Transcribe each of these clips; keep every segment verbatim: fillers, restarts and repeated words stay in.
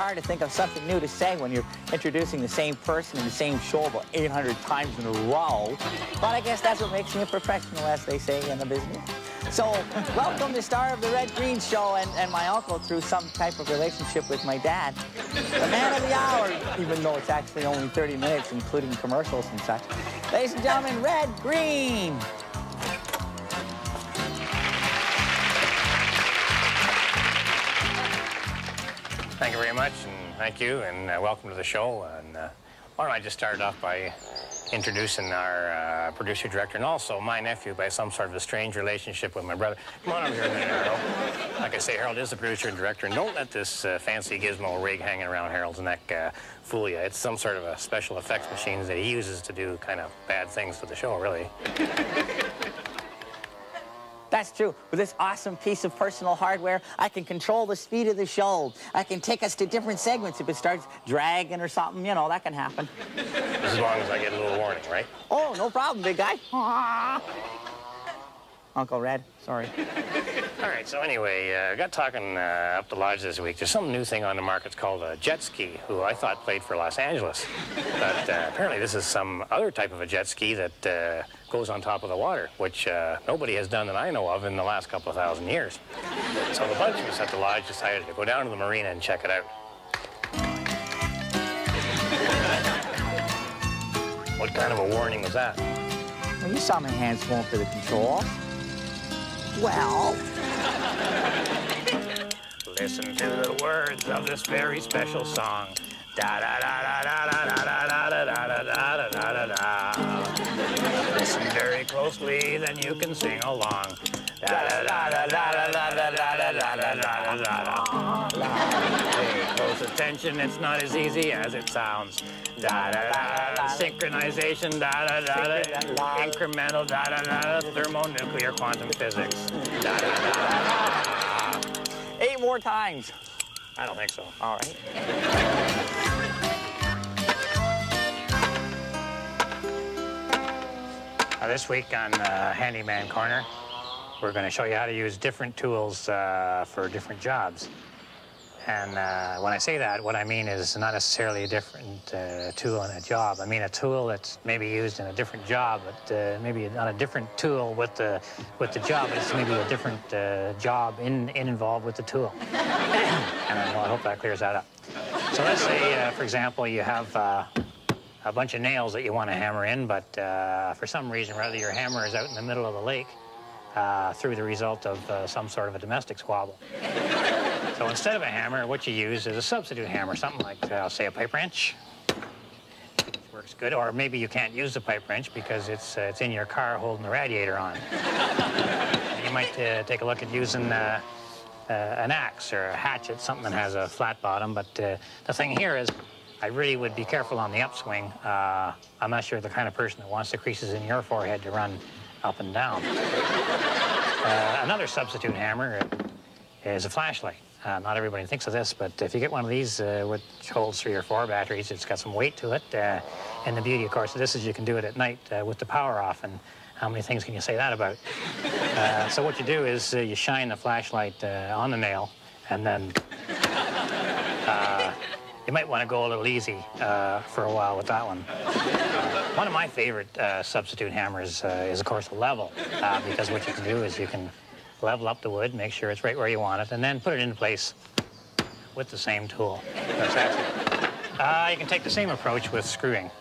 hard to think of something new to say when you're introducing the same person in the same show about eight hundred times in a row. But I guess that's what makes me a professional, as they say in the business. So, welcome to Star of the Red Green Show, and, and my uncle, through some type of relationship with my dad, the man of the hour, even though it's actually only thirty minutes, including commercials and such. Ladies and gentlemen, Red Green. Thank you very much, and thank you, and uh, welcome to the show. And uh, why don't I just start off by introducing our uh, producer director, and also my nephew by some sort of a strange relationship with my brother. Come on over here a minute, Harold. Like I say, Harold is the producer and director, and don't let this uh, fancy gizmo rig hanging around Harold's neck uh, fool you. It's some sort of a special effects machine that he uses to do kind of bad things to the show, really. That's true. With this awesome piece of personal hardware, I can control the speed of the show. I can take us to different segments if it starts dragging or something. You know, that can happen. As long as I get a little warning, right? Oh, no problem, big guy. Uncle Red, sorry. All right, so anyway, I uh, got talking uh, up the lodge this week. There's some new thing on the market. It's called a jet ski, who I thought played for Los Angeles. But uh, apparently this is some other type of a jet ski that uh, goes on top of the water, which uh, nobody has done that I know of in the last couple of thousand years. So the bunch of us at the lodge decided to go down to the marina and check it out. What kind of a warning was that? Well, you saw my hands going for the control. Well... Listen to the words of this very special song. Da da da da da da da da da da da da da da. Listen very closely, then you can sing along. Da da da da da da da da da da da da da. Pay close attention, it's not as easy as it sounds. Da da da da. Synchronization. Da da da da. Incremental. Da da da. Thermonuclear quantum physics. Da da da da. Eight more times. I don't think so. All right. Uh, this week on uh, Handyman Corner, we're going to show you how to use different tools uh, for different jobs. And uh, when I say that, what I mean is not necessarily a different uh, tool in a job. I mean a tool that's maybe used in a different job, but uh, maybe not a different tool with the with the job, but it's maybe a different uh, job in, in involved with the tool. And I, well, I hope that clears that up. So let's say, uh, for example, you have uh, a bunch of nails that you want to hammer in, but uh, for some reason or other, your hammer is out in the middle of the lake uh, through the result of uh, some sort of a domestic squabble. So instead of a hammer, what you use is a substitute hammer, something like, uh, say, a pipe wrench. Which works good. Or maybe you can't use the pipe wrench because it's, uh, it's in your car holding the radiator on. You might uh, take a look at using uh, uh, an axe or a hatchet, something that has a flat bottom. But uh, the thing here is, I really would be careful on the upswing. Uh, I'm not sure the kind of person that wants the creases in your forehead to run up and down. Uh, another substitute hammer is a flashlight. Uh, not everybody thinks of this, but if you get one of these, uh, which holds three or four batteries, it's got some weight to it. Uh, and the beauty, of course, of this is you can do it at night uh, with the power off. And how many things can you say that about? Uh, so what you do is uh, you shine the flashlight uh, on the nail, and then uh, you might want to go a little easy uh, for a while with that one. Uh, one of my favorite uh, substitute hammers uh, is, of course, a level, uh, because what you can do is you can level up the wood, make sure it's right where you want it, and then put it into place with the same tool. That's it. Uh, you can take the same approach with screwing.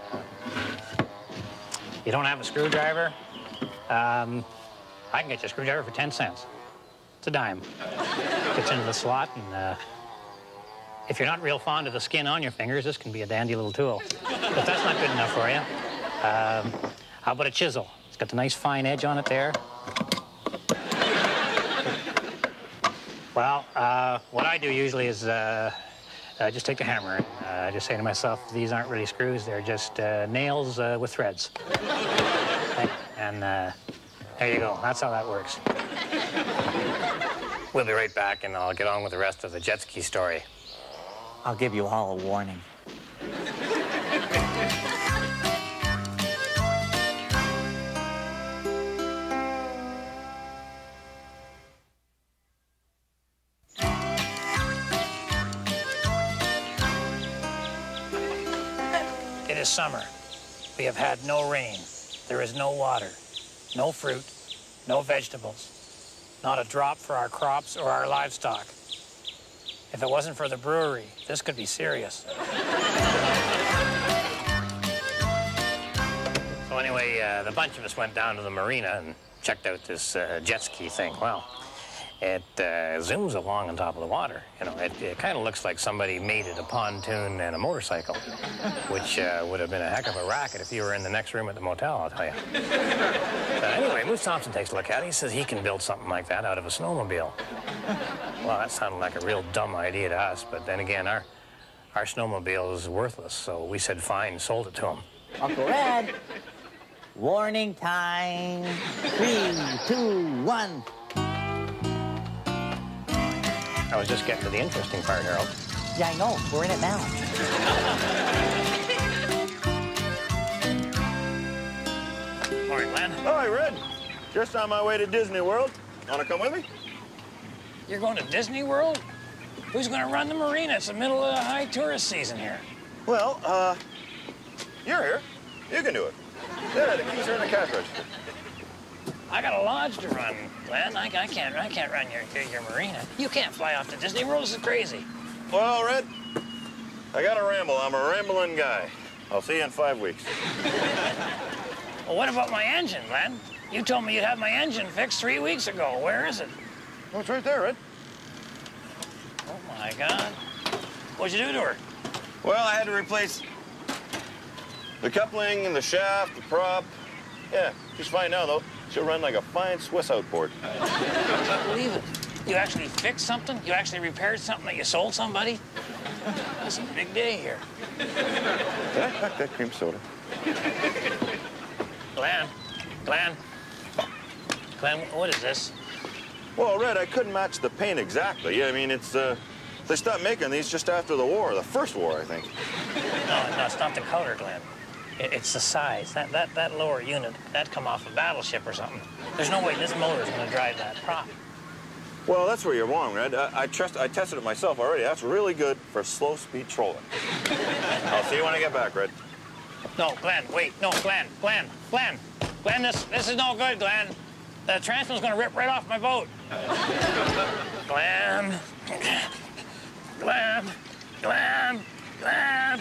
You don't have a screwdriver? Um, I can get you a screwdriver for ten cents. It's a dime. Gets into the slot, and uh, if you're not real fond of the skin on your fingers, this can be a dandy little tool. But that's not good enough for you. Um, how about a chisel? It's got the nice fine edge on it there. Well, uh, what I do usually is uh, uh, just take the hammer and uh, just say to myself, these aren't really screws, they're just uh, nails uh, with threads. Okay? And uh, there you go, that's how that works. We'll be right back, and I'll get on with the rest of the jet ski story. I'll give you all a warning. It is summer. We have had no rain. There is no water, no fruit, no vegetables, not a drop for our crops or our livestock. If it wasn't for the brewery, this could be serious. So anyway, uh, the bunch of us went down to the marina and checked out this uh, jet ski thing. Well, it uh, zooms along on top of the water. You know, it, it kind of looks like somebody mated a pontoon and a motorcycle, which uh, would have been a heck of a racket if you were in the next room at the motel, I'll tell you. So anyway, Moose Thompson takes a look at it. He says he can build something like that out of a snowmobile. Well, that sounded like a real dumb idea to us, but then again, our, our snowmobile is worthless, so we said fine, sold it to him. Uncle Red, warning time. Three, two, one. I was just getting to the interesting part, Harold. Yeah, I know. We're in it now. Morning, Glenn. Hi, Red. Just on my way to Disney World. Want to come with me? You're going to Disney World? Who's going to run the marina? It's the middle of the high tourist season here. Well, uh, you're here. You can do it. Yeah, the keys are in the cash register. I got a lodge to run, Glenn. I, I can't, I can't run your, your, your marina. You can't fly off to Disney World. This is crazy. Well, Red, I got to ramble. I'm a rambling guy. I'll see you in five weeks. Well, what about my engine, Glenn? You told me you'd have my engine fixed three weeks ago. Where is it? Oh, it's right there, Red. Oh, my God. What'd you do to her? Well, I had to replace the coupling and the shaft, the prop. Yeah, she's fine now, though. She'll run like a fine Swiss outboard. I can't believe it. You actually fixed something? You actually repaired something that you sold somebody? This is a big day here. Yeah, pack that cream soda. Glenn, Glenn, Glenn, what is this? Well, Red, I couldn't match the paint exactly. I mean, it's, uh, they stopped making these just after the war, the first war, I think. No, no, it's not the color, Glenn. It, it's the size. That, that, that lower unit, that'd come off a battleship or something. There's no way this motor's gonna drive that prop. Well, that's where you're wrong, Red. I, I, trust, I tested it myself already. That's really good for slow-speed trolling. I'll see you when I get back, Red. No, Glenn, wait. No, Glenn, Glenn, Glenn. Glenn, this, this is no good, Glenn. The transmission's gonna rip right off my boat. Glenn, Glenn, Glenn, Glenn.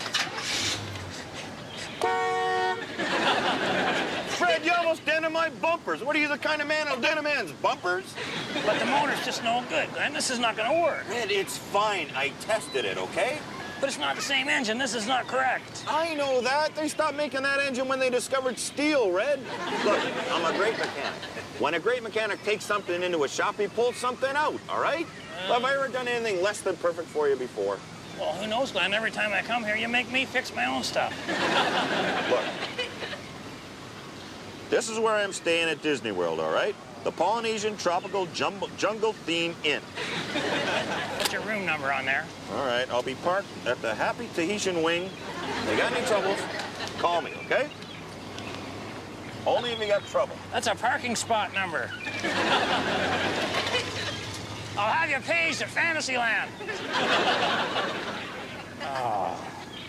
Fred, you almost dented my bumpers. What are you, the kind of man who'll dent a man's bumpers? But the motor's just no good, Glenn. This is not gonna work. Red, it's fine. I tested it, okay? But it's not the same engine. This is not correct. I know that. They stopped making that engine when they discovered steel, Red. Look, I'm a great mechanic. When a great mechanic takes something into a shop, he pulls something out, all right? Uh, Have I ever done anything less than perfect for you before? Well, who knows, Glenn? Every time I come here, you make me fix my own stuff. Look, this is where I'm staying at Disney World, all right? The Polynesian Tropical Jumbo Jungle Theme Inn. What's your room number on there? All right, I'll be parked at the Happy Tahitian Wing. If you got any troubles, call me, okay? Only if you got trouble. That's a parking spot number. I'll have you paged at Fantasyland. Oh.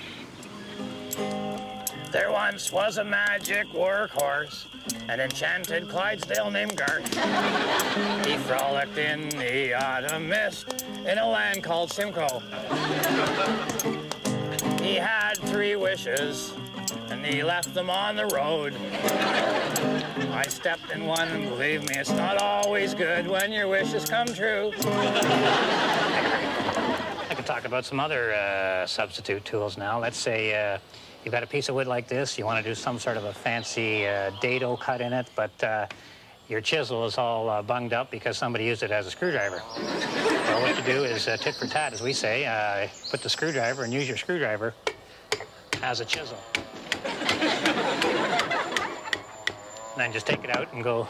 There once was a magic workhorse, an enchanted Clydesdale named Garth. He frolicked in the autumn mist in a land called Simcoe. He had three wishes, and he left them on the road. I stepped in one, and believe me, it's not always good when your wishes come true. I could talk about some other uh, substitute tools now. Let's say uh, you've got a piece of wood like this. You want to do some sort of a fancy uh, dado cut in it, but uh, your chisel is all uh, bunged up because somebody used it as a screwdriver. Well, what you do is uh, tit for tat, as we say. Uh, put the screwdriver and use your screwdriver as a chisel. And then just take it out and go.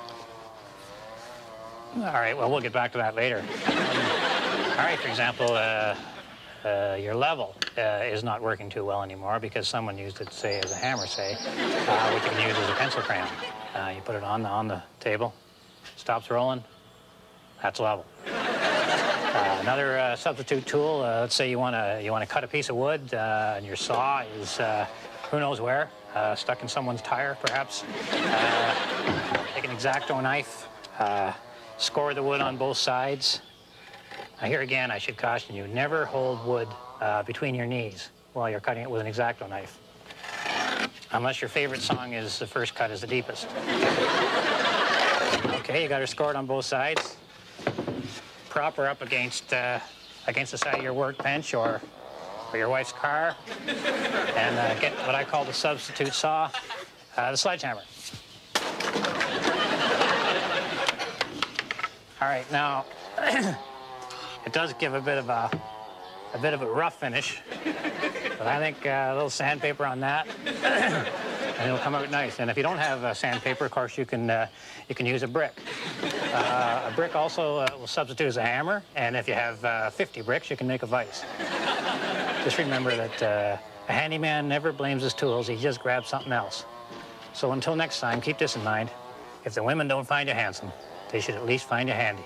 All right, well, we'll get back to that later. All right, for example, uh, uh, your level uh, is not working too well anymore because someone used it, say, as a hammer, say, uh, which you can use as a pencil crayon. Uh, you put it on the, on the table, stops rolling, that's level. Uh, Uh, another uh, substitute tool, uh, let's say you want to you want to cut a piece of wood uh, and your saw is uh, who knows where, uh, stuck in someone's tire perhaps. Uh, take an X-Acto knife, uh, score the wood on both sides. Now here again, I should caution you, never hold wood uh, between your knees while you're cutting it with an X-Acto knife. Unless your favorite song is The First Cut is the Deepest. Okay, you got her scored on both sides. Prop her up against uh, against the side of your workbench or, or your wife's car, and uh, get what I call the substitute saw, uh, the sledgehammer. All right, now it does give a bit of a a bit of a rough finish, but I think uh, a little sandpaper on that, and it'll come out nice. And if you don't have uh, sandpaper, of course, you can uh, you can use a brick. Uh, a brick also uh, will substitute as a hammer, and if you have uh, fifty bricks, you can make a vise. Just remember that uh, a handyman never blames his tools, he just grabs something else. So until next time, keep this in mind. If the women don't find you handsome, they should at least find you handy.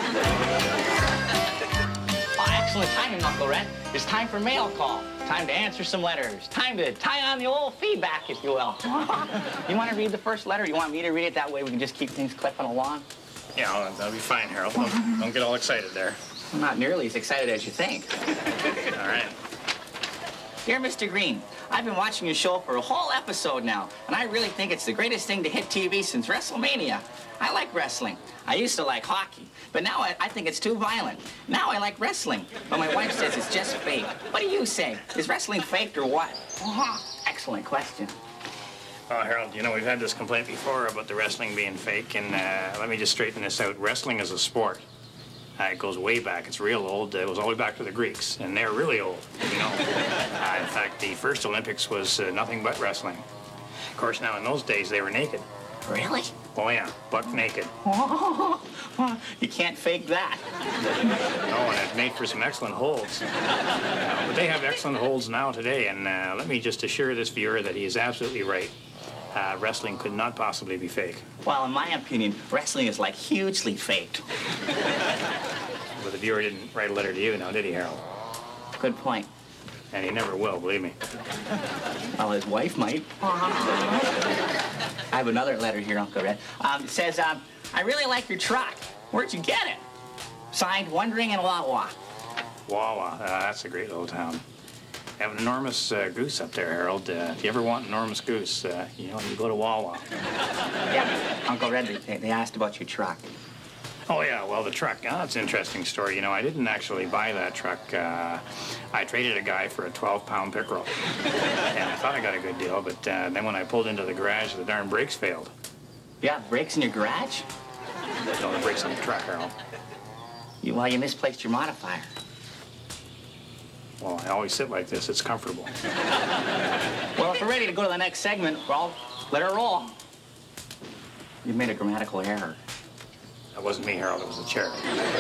Oh, excellent timing, Uncle Red. It's time for mail call. Time to answer some letters. Time to tie on the old feedback, if you will. You want to read the first letter? You want me to read it? That way we can just keep things clipping along? Yeah, that'll be fine, Harold. Don't, don't get all excited there. I'm not nearly as excited as you think. All right. Dear Mister Green, I've been watching your show for a whole episode now, and I really think it's the greatest thing to hit T V since WrestleMania. I like wrestling. I used to like hockey, but now I, I think it's too violent. Now I like wrestling, but my wife says it's just fake. What do you say? Is wrestling faked or what? Uh-huh. Excellent question. Well, Harold, you know, we've had this complaint before about the wrestling being fake, and uh, let me just straighten this out. Wrestling is a sport. Uh, it goes way back. It's real old. It goes all the way back to the Greeks, and they're really old, you know. Uh, in fact, the first Olympics was uh, nothing but wrestling. Of course, now in those days, they were naked. Really? Oh, yeah, buck naked. You can't fake that. No, and it made for some excellent holds. Uh, but they have excellent holds now today, and uh, let me just assure this viewer that he is absolutely right. Uh, wrestling could not possibly be fake. Well, in my opinion, wrestling is like hugely faked. But the viewer didn't write a letter to you now, did he, Harold? Good point. And he never will, believe me. Well, his wife might. I have another letter here, Uncle Red. Um, it says, um, I really like your truck. Where'd you get it? Signed, Wondering in Wawa. Wawa, uh, that's a great little town. They have an enormous uh, goose up there, Harold. Uh, if you ever want an enormous goose, uh, you know, you go to Wawa. Yeah, Uncle Red, they, they asked about your truck. Oh, yeah, well, the truck. Oh, that's an interesting story. You know, I didn't actually buy that truck. Uh, I traded a guy for a twelve pound pickerel. And I thought I got a good deal, but uh, then when I pulled into the garage, the darn brakes failed. Yeah, brakes in your garage? No, the brakes on the truck, Harold. You, well, you misplaced your modifier. Well, I always sit like this. It's comfortable. Well, if we're ready to go to the next segment, well, let her roll. You made a grammatical error. That wasn't me, Harold. It was the chair.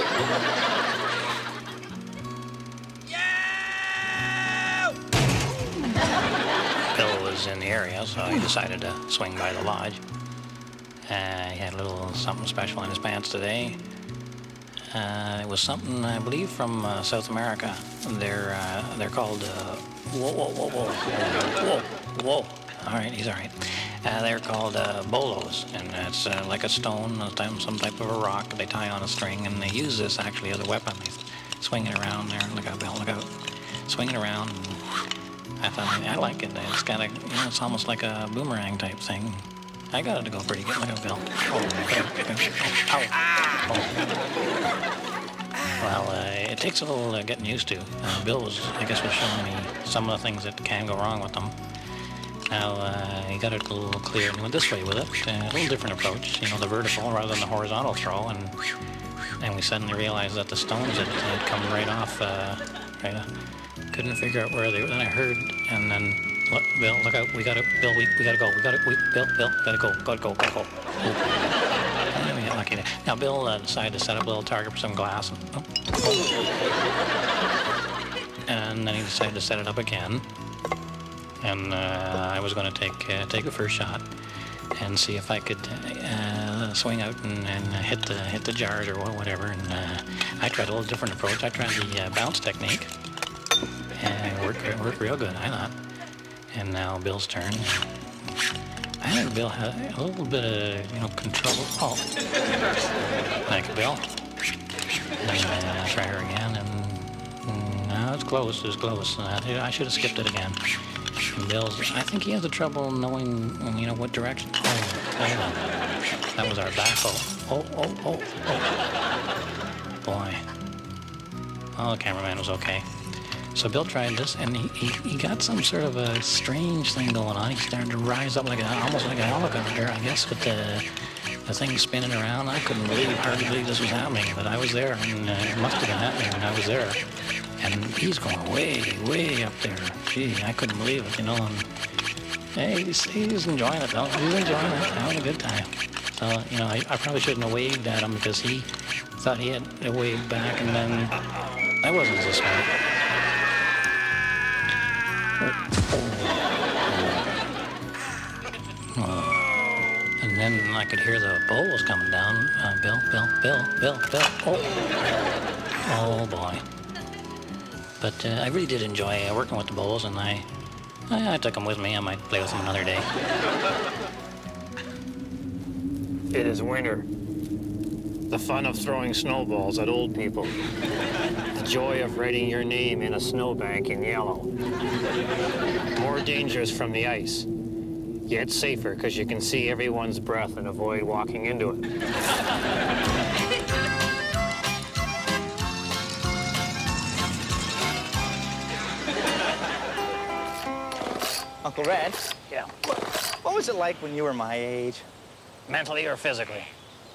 Bill was in the area, so he decided to swing by the lodge. Uh, he had a little something special in his pants today. Uh, it was something, I believe, from uh, South America. They're uh, they're called uh, whoa whoa whoa whoa whoa whoa. All right, he's all right. Uh, they're called uh, bolos, and it's uh, like a stone, some type of a rock that they tie on a string, and they use this actually as a weapon. They swing it around there. Look out, Bill! Look out! Swing it around. And I thought I like it. It's kind of, you know, it's almost like a boomerang type thing. I got it to go pretty good. Look out, Bill! Oh, oh, ow! Oh. Well, uh, it takes a little uh, getting used to. Uh, Bill was, I guess, was showing me some of the things that can go wrong with them. Now, uh, he got it a little clear and went this way with it. Uh, a little different approach, you know, the vertical rather than the horizontal throw. And and we suddenly realized that the stones had, had come right off. Uh, right, uh, couldn't figure out where they were. Then I heard, and then, look, Bill, look out, we gotta, Bill, we, we gotta go. We gotta, we, Bill, Bill, gotta go, gotta go, gotta go. And we got lucky there. Now, Bill uh, decided to set up a little target for some glass. And, oh. And then he decided to set it up again. And uh, I was going to take uh, take a first shot and see if I could uh, uh, swing out and, and hit the hit the jars or whatever. And uh, I tried a little different approach. I tried the uh, bounce technique, and it worked, it worked real good, I thought. And now Bill's turn. I think Bill had a little bit of, you know, control. Oh, thank you, Bill. And uh, try her again, and no, it's close. It's close. Uh, I should have skipped it again. And Bill's, I think he has the trouble knowing, you know, what direction. Oh, hold on. That was our backhoe. Oh, oh, oh, oh. Boy. Oh, the cameraman was okay. So Bill tried this, and he, he, he got some sort of a strange thing going on. He started to rise up like a, almost like a helicopter, I guess, with the, the thing spinning around. I couldn't believe, hardly believe this was happening, but I was there, and uh, it must have been happening, and I was there. And he's going way, way up there. Gee, I couldn't believe it, you know. And hey, he's, he's enjoying it, though. He's enjoying it, having a good time. So, you know, I, I probably shouldn't have waved at him because he thought he had to wave back, and then I wasn't so smart. Oh. And then I could hear the bowls coming down. Uh, Bill, Bill, Bill, Bill, Bill. Oh, oh boy. But uh, I really did enjoy uh, working with the bowls, and I, I, I took them with me. I might play with them another day. It is winter. The fun of throwing snowballs at old people. The joy of writing your name in a snowbank in yellow. More dangerous from the ice, yet safer because you can see everyone's breath and avoid walking into it. Uncle Red? Yeah. What, what was it like when you were my age? Mentally or physically?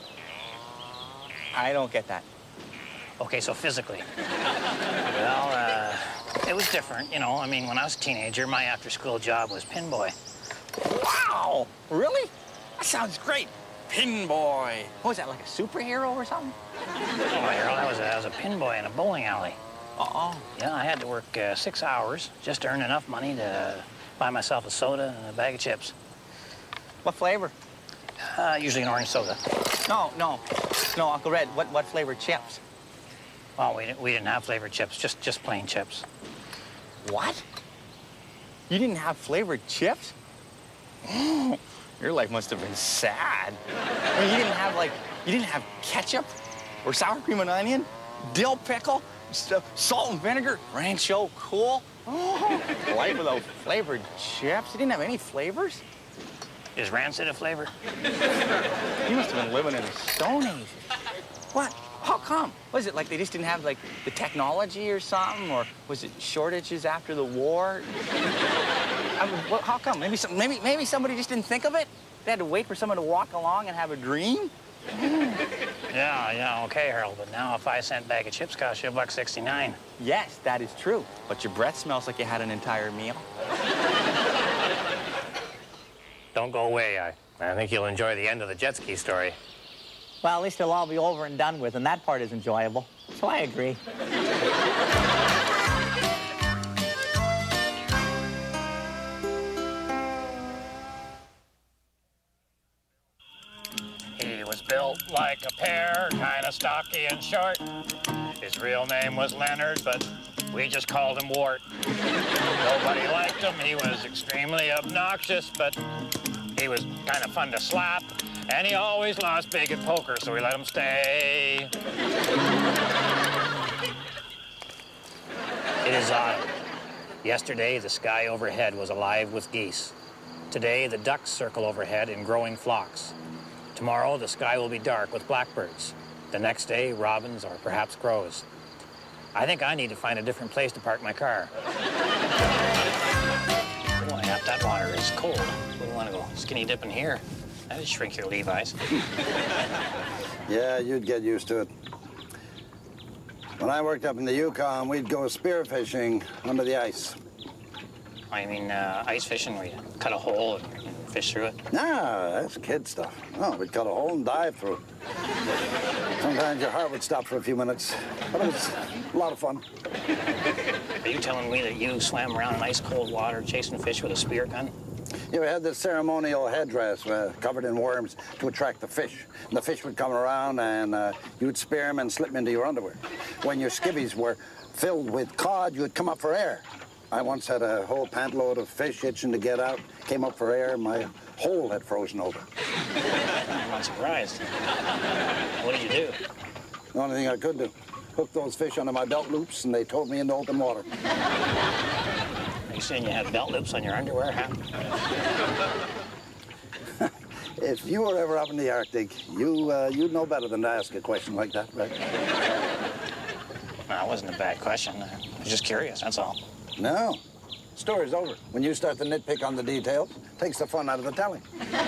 I don't get that. Okay, so physically. Well, uh, it was different, you know. I mean, when I was a teenager, my after-school job was pin boy. Wow! Really? That sounds great. Pin boy. What was that, like a superhero or something? Oh, Harold, I was a, I was a pin boy in a bowling alley. Uh-oh. Yeah, I had to work uh, six hours just to earn enough money to buy myself a soda and a bag of chips. What flavor? Uh, usually an orange soda. No, no. No, Uncle Red, what, what flavored chips? Well, we didn't, we didn't have flavored chips, just, just plain chips. What? You didn't have flavored chips? Your life must have been sad. I mean, you didn't have, like, you didn't have ketchup or sour cream and onion, dill pickle, salt and vinegar, rancho cool. Oh, life without flavored chips? You didn't have any flavors? Is rancid a flavor? You must have been living in a stone age. What? How come? Was it like they just didn't have, like, the technology or something? Or was it shortages after the war? I mean, well, how come? Maybe, some, maybe, maybe somebody just didn't think of it? They had to wait for someone to walk along and have a dream? Yeah, yeah, okay, Harold, but now a five cent bag of chips costs you a buck sixty-nine. Yes, that is true. But your breath smells like you had an entire meal. Don't go away. I, I think you'll enjoy the end of the jet ski story. Well, at least it'll all be over and done with, and that part is enjoyable. So I agree. He was built like a pear, kind of stocky and short. His real name was Leonard, but we just called him Wart. Nobody liked him. He was extremely obnoxious, but he was kind of fun to slap. And he always lost big at poker, so we let him stay. It is autumn. Yesterday, the sky overhead was alive with geese. Today, the ducks circle overhead in growing flocks. Tomorrow, the sky will be dark with blackbirds. The next day, robins or perhaps crows. I think I need to find a different place to park my car. Boy, that water is cold. Wouldn't want to go skinny dipping here. That'd shrink your Levi's. Yeah, you'd get used to it. When I worked up in the Yukon, we'd go spearfishing under the ice. I mean, uh, ice fishing where you cut a hole and fish through it? Nah, that's kid stuff. No, we'd cut a hole and dive through. Sometimes your heart would stop for a few minutes, but it was a lot of fun. Are you telling me that you swam around in ice cold water chasing fish with a spear gun? You ever had this ceremonial headdress uh, covered in worms to attract the fish? And the fish would come around and uh, you'd spear them and slip them into your underwear. When your skivvies were filled with cod, you'd come up for air. I once had a whole pant load of fish itching to get out, came up for air, my hole had frozen over. I'm not surprised. What did you do? The only thing I could do, hook those fish under my belt loops and they towed me into open water. Are you saying you had belt loops on your underwear, huh? If you were ever up in the Arctic, you, uh, you'd know better than to ask a question like that, right? No, it wasn't a bad question. I was just curious, that's all. No. Story's over. When you start to nitpick on the details, it takes the fun out of the telling.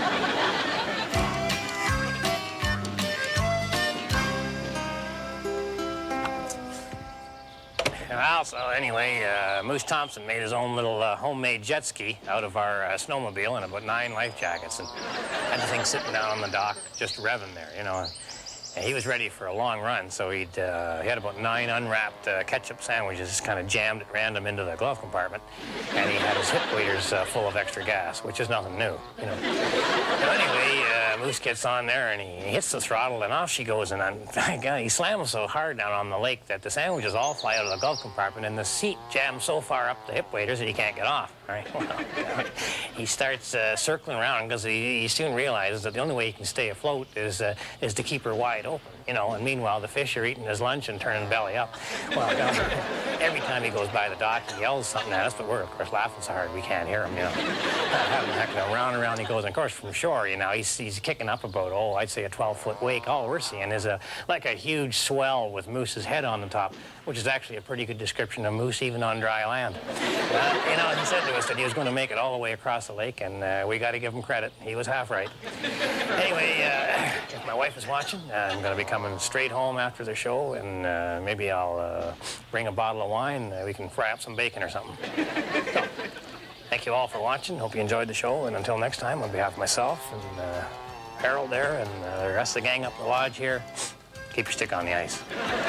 Well, so anyway, uh, Moose Thompson made his own little uh, homemade jet ski out of our uh, snowmobile and about nine life jackets, and had the thing sitting down on the dock, just revving there, you know. And he was ready for a long run, so he'd, uh, he had about nine unwrapped uh, ketchup sandwiches just kind of jammed at random into the glove compartment, and he had his hip waders uh, full of extra gas, which is nothing new, you know. So anyway, uh, Moose gets on there, and he hits the throttle, and off she goes, and then, thank God, he slams so hard down on the lake that the sandwiches all fly out of the glove compartment, and the seat jams so far up the hip waders that he can't get off, right? Well, he starts uh, circling around, because he, he soon realizes that the only way he can stay afloat is, uh, is to keep her wide open, you know, and meanwhile the fish are eating his lunch and turning belly up. Well, you know, every time he goes by the dock, he yells something at us, but we're, of course, laughing so hard we can't hear him, you know. Having heck, round and round he goes, and of course, from shore, you know, he's, he's kicking up about, oh, I'd say a twelve-foot wake. All we're seeing is a, like a huge swell with Moose's head on the top, which is actually a pretty good description of Moose even on dry land. Uh, you know, he said to us that he was going to make it all the way across the lake, and uh, we got to give him credit. He was half right. Anyway, uh, if my wife is watching, uh, I'm going to be coming straight home after the show, and uh, maybe I'll uh, bring a bottle of wine. Uh, we can fry up some bacon or something. So, thank you all for watching. Hope you enjoyed the show, and until next time, on behalf of myself and uh, Harold there and uh, the rest of the gang up the lodge here, keep your stick on the ice.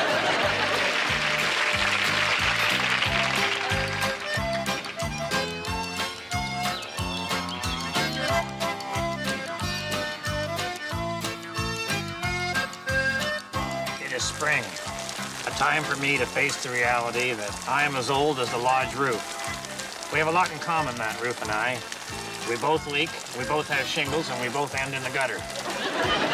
Spring, a time for me to face the reality that I am as old as the lodge roof. We have a lot in common, that roof and I. We both leak, we both have shingles, and we both end in the gutter.